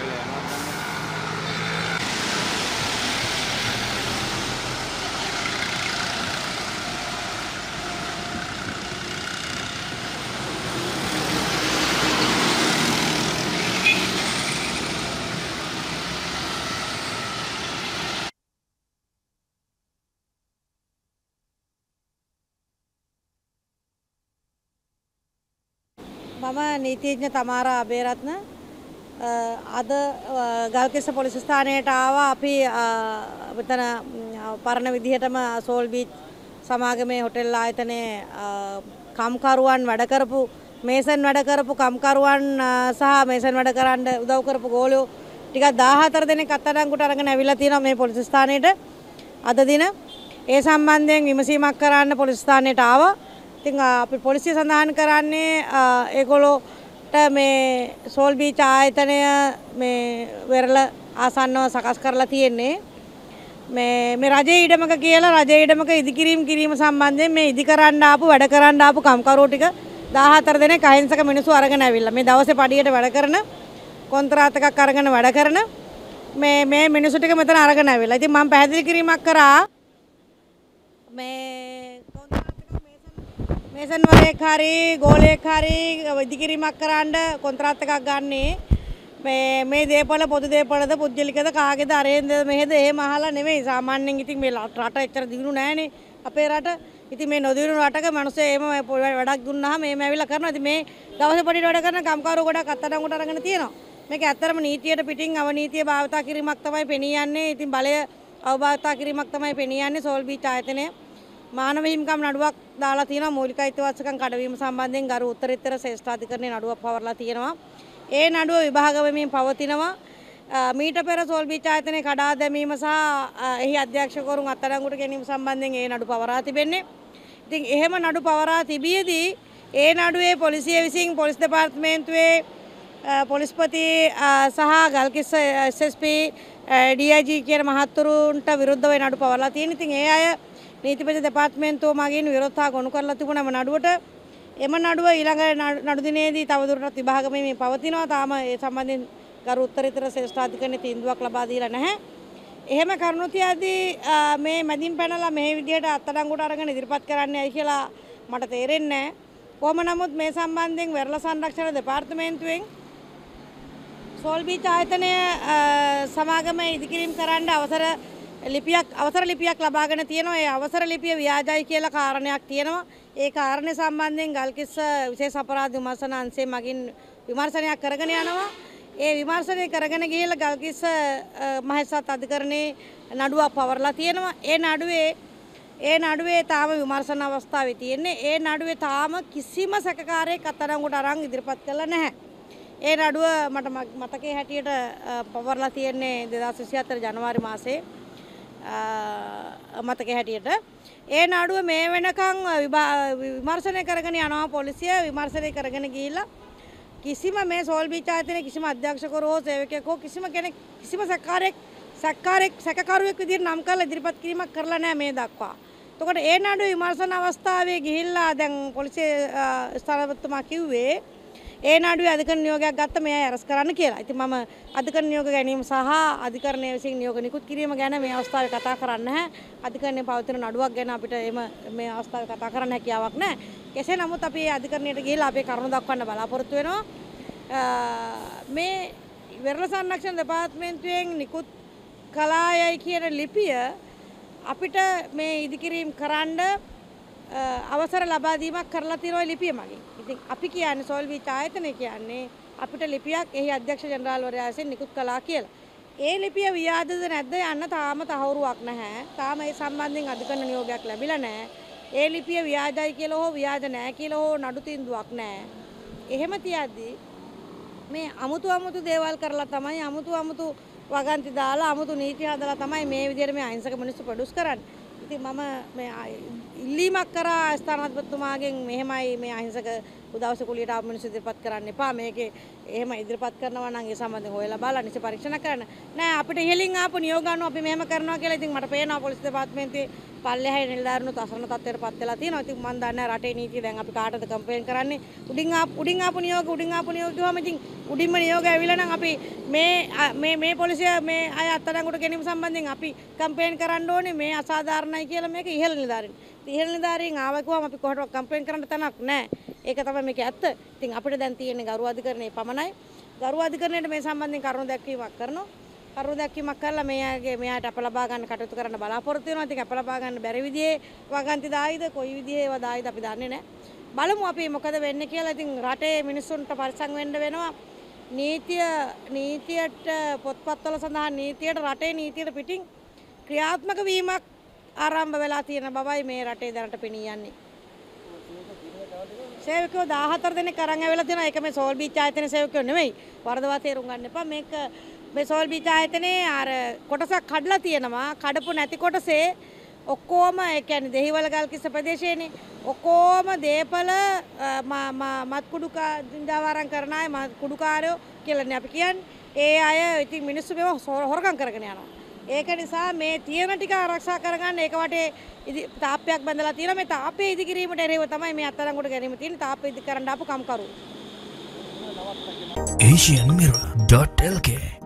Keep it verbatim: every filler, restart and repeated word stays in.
මම නීතිඥ තමාරා අබේරත්න අද ගල්කිස්ස පොලිස් ස්ථානයට ආවා. අපි මෙතන පරණ විදිහටම සෝල් බීච් සමාගමේ හොටෙල් ආයතනයේ කම්කරුවන් වැඩ කරපු මේසන් වැඩ කරපු කම්කරුවන් සහ මේසන් වැඩ කරන්න උදව් කරපු ගෝලියෝ ටිකක් දාහතර දෙනෙක් අත්අඩංගුවට අරගෙන ඇවිල්ලා තියෙනවා මේ පොලිස් ස්ථානයට අද දින. ඒ සම්බන්ධයෙන් විමසීමක් කරන්න පොලිස් ස්ථානයට ආවා. ඉතින් අපි පොලිසිය සඳහන් කරන්නේ ඒගොල්ලෝට මේ සෝල් බීච් ආයතනය මේ වෙරළ ආසන්නව සකස් කරලා තියෙන්නේ මේ මේ රජයේ ඉඩමක කියලා රජයේ ඉඩමක ඉදිකිරීම කිරීම සම්බන්ධයෙන් මේ ඉදි කරන්න ආපු වැඩ කරන්න ආපු කම්කරුවෝ ටික දාහතර දෙනෙක් අහිංසක මිනිස්සු අරගෙන ඇවිල්ලා මේ දවසේ පඩියට වැඩ කරන කොන්ත්‍රාත් එකක් අරගෙන වැඩ කරන මේ මේ මිනිස්සු ටික මෙතන අරගෙන ඇවිල්ලා. ඉතින් මම පැහැදිලි කිරීමක් කරා මේ මේසන් වරේක් හරි ගෝලයක් හරි ඉදිකිරීමක් කරන්න කොන්ත්‍රාත් එකක් ගන්නේ මේ මේ දේපල පොදු දේපලද පුජ්‍යලිකද කාගේද අරේන්ද මෙහෙද එහෙම අහලා නෙමෙයි. සාමාන්‍යයෙන් ඉතින් මේ රට එච්චර දියුණු නැහනේ අපේ රට. ඉතින් මේ නොදියුණු රටක මිනිස්සු එහෙම වැඩක් දුන්නාම එහෙම ඇවිල්ලා කරනවා. ඉතින් මේ දවසේ පොඩි වැඩ කරන කම්කරු ගොඩක් අත්අඩංගුවට අරගෙන තියෙනවා. මේක ඇත්තටම නීතියට පිටින් අවනීතිය භාවිතා කිරීමක් තමයි පෙනී යන්නේ. ඉතින් බලය අවභාවිතා කිරීමක් තමයි පෙනී යන්නේ සෝල් බීච් ආයතනය. මානව හිමිකම් නඩුවක් දාලා තියෙනවා. මූලික අයිතිවාසිකම් කඩවීම සම්බන්ධයෙන් ගරු උත්තරීතර ශ්‍රේෂ්ඨාධිකරණයේ නඩුවක් පවරලා තියෙනවා. ඒ නඩුව විභාග වෙමින් පවතිනවා. මීට පෙර සෝල් බීච් ආයතනයේ කඩා දැමීම සහ එහි අධ්‍යක්ෂකවරුන් අත්අඩංගුවට ගැනීම සම්බන්ධයෙන් ඒ නඩු පවරා තිබෙන්නේ. ඉතින් එහෙම නඩු පවරා තිබියදී ඒ නඩුවේ පොලිසිය විසින් පොලිස් දෙපාර්තමේන්තුවේ පොලිස්පති සහ Galkissa S S P D I G කියන මහත්තුරුන්ට විරුද්ධව නඩු පවරලා තියෙන. ඉතින් ඒ අය නීතිපති දෙපාර්තමේන්තුව මගින් විරෝධතා ගොනු කරලා තිබුණම නඩුවට එම නඩුව ඊළඟ නඩු දිනේදී තවදුරටත් විභාග වෙමින් පවතිනවා. තාම ඒ සම්බන්ධයෙන් ගරු උත්තරීතර ශ්‍රේෂ්ඨාධිකරණයේ තීන්දුවක් ලබා දීලා නැහැ. එහෙම කරුණු තියදී මේ මැදින් පැනලා මේ විදිහට අත්අඩංගුවට අරගෙන ඉදිරිපත් කරන්නයි කියලා මට තේරෙන්නේ නැහැ. කොහොම නමුත් මේ සම්බන්ධයෙන් වෙරළ සංරක්ෂණ දෙපාර්තමේන්තුවෙන් සෝල් බීච් ආයතනය සමාගම ඉදිකිරීම කරන්න අවසර ලිපියක් අවසර ලිපියක් ලබාගෙන තියෙනවා. ඒ අවසර ලිපිය ව්‍යාජයි කියලා කාරණයක් තියෙනවා. ඒ කාරණේ සම්බන්ධයෙන් ගල්කිස්ස විශේෂ අපරාධ විමර්ශන අංශය මගින් විමර්ශනයක් කරගෙන යනවා. ඒ විමර්ශනය කරගෙන ගිහිල්ලා ගල්කිස්ස මහේස්ත්‍රාත් අධිකරණයේ නඩුවක් පවරලා තියෙනවා. ඒ නඩුවේ ඒ නඩුවේ තාම විමර්ශන අවස්ථාවේ තියෙන්නේ. ඒ නඩුවේ තාම කිසිම සැකකාරයෙක් අත්අඩංගුවට අරන් ඉදිරිපත් කළා නැහැ. ඒ නඩුව මට මතකයේ හැටියට පවරලා තියෙන්නේ දෙදාස් විසිහතර ජනවාරි මාසයේ මතකයේ හැටියට. ඒ නඩුව මේ වෙනකන් විමර්ශනය කරගෙන යනවා පොලිසිය. විමර්ශනය කරගෙන ගිහිල්ලා කිසිම මේ සෝල් බීච් ආයතනයේ කිසිම අධ්‍යක්ෂකවරු හෝ සේවකයෙක් හෝ කිසිම කෙනෙක් කිසිම සැකකාරයෙක් සැකකාරයෙක් සැකකරුවෙක් විදිහට නම් කරලා ඉදිරිපත් කිරීමක් කරලා නැහැ මේ දක්වා. එතකොට ඒ නඩුව විමර්ශන අවස්ථාවේ ගිහිල්ලා දැන් පොලිසිය ස්ථානපතිතුමා කිව්වේ ඒ නඩුවේ අධිකරණ නියෝගයක් ගත්ත මේ අය අරස් කරන්න කියලා. ඉතින් මම අධිකරණ නියෝග ගැනීම සහ අධිකරණය විසින් නියෝග නිකුත් කිරීම ගැන මේ අවස්ථාවේ කතා කරන්නේ නැහැ. අධිකරණයේ පවතින නඩුවක් ගැන අපිට එම මේ අවස්ථාවේ කතා කරන්න හැකියාවක් නැහැ. කෙසේ නමුත් අපි අධිකරණයට ගිහිල්ලා අපේ කරුණු දක්වන්න බලාපොරොත්තු වෙනවා. මේ වෙරළ සංරක්ෂණ දෙපාර්තමේන්තුවෙන් නිකුත් කළායයි කියන ලිපිය අපිට මේ ඉදිකිරීම කරන්න අවසර ලබා දීමක් කරලා තියෙනවා ලිපිය මගින්. ඉතින් අපි කියන්නේ සෝල් බීච් ආයතනය කියන්නේ අපිට ලිපියක් එහි අධ්‍යක්ෂ ජනරාල්වරයා විසින් නිකුත් කළා කියලා. ඒ ලිපිය ව්‍යාජද නැද්ද යන්න තාම තහවුරුවක් නැහැ. තාම ඒ සම්බන්ධයෙන් අධිකරණ නියෝගයක් ලැබිලා නැහැ. ඒ ලිපිය ව්‍යාජයි කියලා හෝ ව්‍යාජ නැහැ කියලා හෝ නඩු තීන්දුවක් නැහැ. එහෙම තියද්දී මේ අමුතු අමුතු දේවල් කරලා තමයි අමුතු අමුතු වගන්ති දාලා අමුතු නීති හදලා තමයි මේ විදිහට මේ අහිංසක මිනිස්සු ප්‍රොඩියුස් කරන්නේ. ඉතින් මම මේ ඉල්ලීමක් කරා ස්ථානාධිපතිතුමාගෙන් මෙහෙමයි මේ අහිංසක උදව්සේ කුලියට ආව මිනිස්සු ඉදිරිපත් කරන්න එපා. මේකේ එහෙම ඉදිරිපත් කරනවා නම් ඒ සම්බන්ධයෙන් හොයලා බලලා නිසි පරීක්ෂණ කරන්න. නෑ අපිට ඉහලින් ආපු නියෝග අනුව අපි මෙහෙම කරනවා කියලා ඉතින් මට පේනවා පොලිස් දෙපාර්තමේන්තුවේ පල්ලෙහායි නිලධාරීනුත් අසරණ තත්ත්වයට පත් වෙලා තියෙනවා. ඉතින් මම දන්නේ රටේ නීතිය දැන් අපි කාටද කම්ප්ලේන් කරන්නේ? උඩින් ආපු උඩින් ආපු නියෝග උඩින් ආපු නියෝග ගියාම ඉතින් උඩින්ම නියෝග ඇවිල්ලා නම් අපි මේ මේ මේ පොලිසිය මේ අය අත්අඩංගුවට ගැනීම සම්බන්ධයෙන් අපි කම්ප්ලේන් කරන්න ඕනේ මේ අසාධාරණයි කියලා මේක ඉහළ නිලධාරීන්. ඉහළ නිලධාරීන් ආවකුවම අපි කොහොමද කම්ප්ලේන් කරන්න තැනක් නැහැ. ඒක තමයි මේකේ ඇත්ත. ඉතින් අපිට දැන් තියෙන්නේ ගරු අධිකරණයේ පමණයි. ගරු අධිකරණයට මේ සම්බන්ධයෙන් කරුණු දැක්වීමක් කරනවා. කරුණු දැක්වීමක් කරලා මෙයාගේ මෙයාට අප ලබා ගන්න කටයුතු කරන්න බලාපොරොත්තු වෙනවා. ඉතින් අප ලබා ගන්න බැරි විදිහේ වගන්ති දායිද කොයි විදිහේ ඒවා දායිද අපි දන්නේ නැහැ. බලමු අපි මොකද වෙන්නේ කියලා. ඉතින් රටේ මිනිස්සුන්ට පරිසම් වෙන්න වෙනවා. නීතිය නීතියට පොත්පත්වල සඳහන් නීතියට රටේ නීතියට පිටින් ක්‍රියාත්මක වීමක් ආරම්භ වෙලා තියෙන බවයි මේ රටේ දැනට පෙනී යන්නේ. සේවකයෝ දාහතර දෙනෙක් අරන් ඇවිල්ලා තියෙනවා. ඒක මේ සෝල් බීච් ආයතනයේ සේවකයෝ නෙමෙයි. වරදවා තේරුම් ගන්න එපා. මේක මේ සෝල් බීච් ආයතනයේ අර කොටසක් කඩලා තියෙනවා. කඩපු නැති කොටසේ ඔක්කොම ඒ කියන්නේ දෙහිවල ගල්කිස්ස ප්‍රදේශයේනේ ඔක්කොම දේපල මත් කුඩුකා දින්දාවාරම් කරන අය මත් කුඩුකාරයෝ කියලානේ අපි කියන්නේ. ඒ අය ඉතින් මිනිස්සු මේව හොරකම් කරගෙන යනවා. ඒක නිසා මේ තියෙන ටික ආරක්ෂා කරගන්න ඒක වටේ තාප්පයක් බඳලා තියෙනවා. මේ තාප්පේ ඉදි කිරීමට එරෙහිව තමයි මේ අත්අඩංගුවට ගැනීම තියෙන්නේ. තාප්පේ ඉදි කරන්න ආපු කම්කරු. asian mirror dot l k